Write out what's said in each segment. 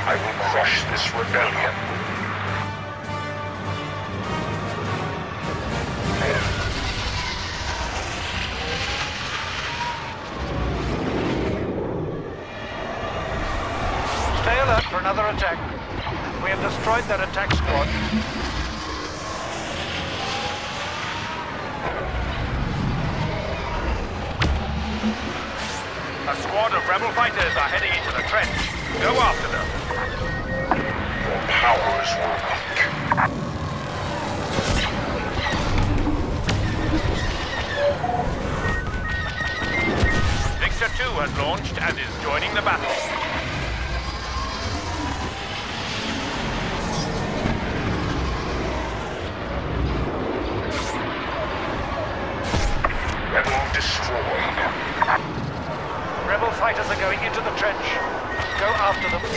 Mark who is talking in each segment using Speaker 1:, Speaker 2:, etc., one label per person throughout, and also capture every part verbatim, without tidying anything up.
Speaker 1: I will crush this rebellion.
Speaker 2: Stay alert for another attack. We have destroyed their attack squad.
Speaker 3: A squad of rebel fighters are heading into the trench. Go after them.
Speaker 1: Your powers were weak.
Speaker 3: Victor two has launched and is joining the battle.
Speaker 1: Rebel destroyed.
Speaker 2: Rebel fighters are going into the trench. Go after them.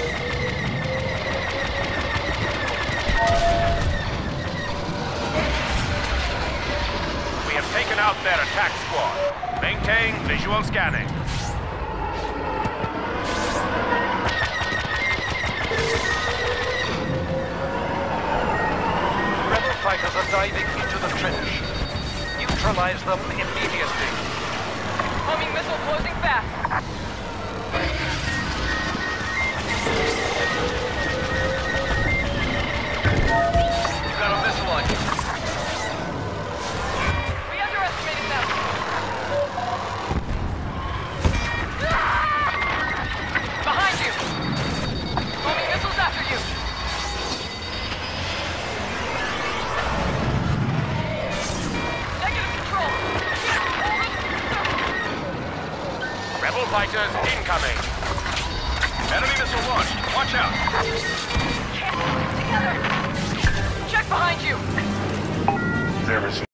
Speaker 3: We have taken out their attack squad. Maintain visual scanning.
Speaker 2: Rebel fighters are diving into the trench. Neutralize them immediately.
Speaker 4: Homing missile closing fast. You've got a missile on you. We underestimated them. Behind you. Homing missiles after you. Negative control.
Speaker 3: Rebel fighters incoming. Enemy missile launched. Watch out.
Speaker 4: Together. Check behind you.
Speaker 1: There is